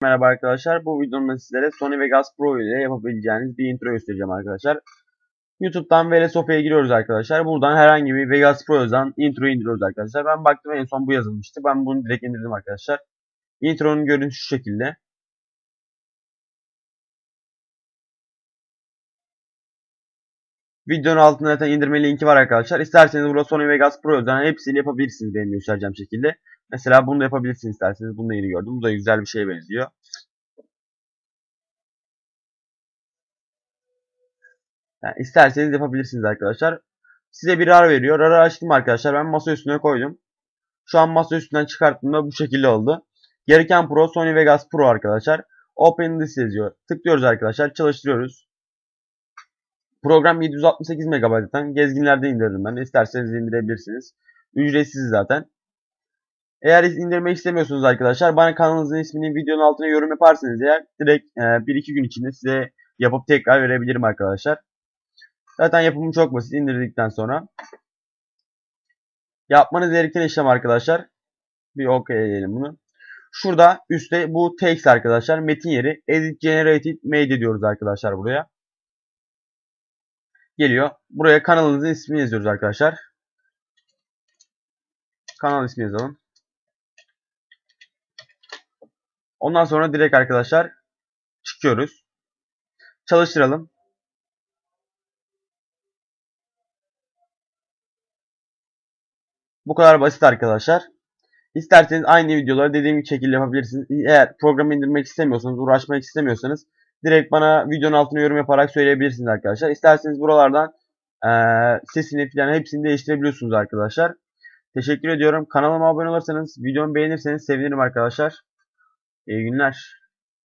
Merhaba arkadaşlar. Bu videomda sizlere Sony Vegas Pro ile yapabileceğiniz bir intro göstereceğim arkadaşlar. YouTube'dan VLSofya'ya giriyoruz arkadaşlar. Buradan herhangi bir Vegas Pro yazan introyu indiriyoruz arkadaşlar. Ben baktım en son bu yazılmıştı. Ben bunu direkt indirdim arkadaşlar. Intronun görüntüsü şu şekilde. Videonun altında zaten indirme linki var arkadaşlar. İsterseniz burada Sony Vegas Pro yazan hepsini yapabilirsiniz benim göstereceğim şekilde. Mesela bunu da yapabilirsiniz isterseniz. Bunu da yeni gördüm. Bu da güzel bir şeye benziyor. Yani isterseniz yapabilirsiniz arkadaşlar. Size bir RAR veriyor. RAR'ı açtım arkadaşlar. Ben masa üstüne koydum. Şu an masa üstünden çıkarttığımda bu şekilde oldu. Gereken Pro Sony Vegas Pro arkadaşlar. Open this yazıyor. Tıklıyoruz arkadaşlar. Çalıştırıyoruz. Program 768 MB'den gezginlerde indirdim ben. İsterseniz indirebilirsiniz. Ücretsiz zaten. Eğer indirmek istemiyorsunuz arkadaşlar bana kanalınızın ismini videonun altına yorum yaparsanız eğer direkt 1-2 gün içinde size yapıp tekrar verebilirim arkadaşlar. Zaten yapımı çok basit indirdikten sonra. Yapmanız gereken işlem arkadaşlar. Bir okeyleyelim bunu. Şurada üstte bu text arkadaşlar. Metin yeri. Edit Generated Media diyoruz arkadaşlar buraya. Geliyor. Buraya kanalınızın ismini yazıyoruz arkadaşlar. Kanal ismi yazalım. Ondan sonra direkt arkadaşlar çıkıyoruz. Çalıştıralım. Bu kadar basit arkadaşlar. İsterseniz aynı videoları dediğim şekilde yapabilirsiniz. Eğer programı indirmek istemiyorsanız, uğraşmak istemiyorsanız direkt bana videonun altına yorum yaparak söyleyebilirsiniz arkadaşlar. İsterseniz buralardan sesini falan hepsini değiştirebiliyorsunuz arkadaşlar. Teşekkür ediyorum. Kanalıma abone olursanız, videomu beğenirseniz sevinirim arkadaşlar. İyi günler.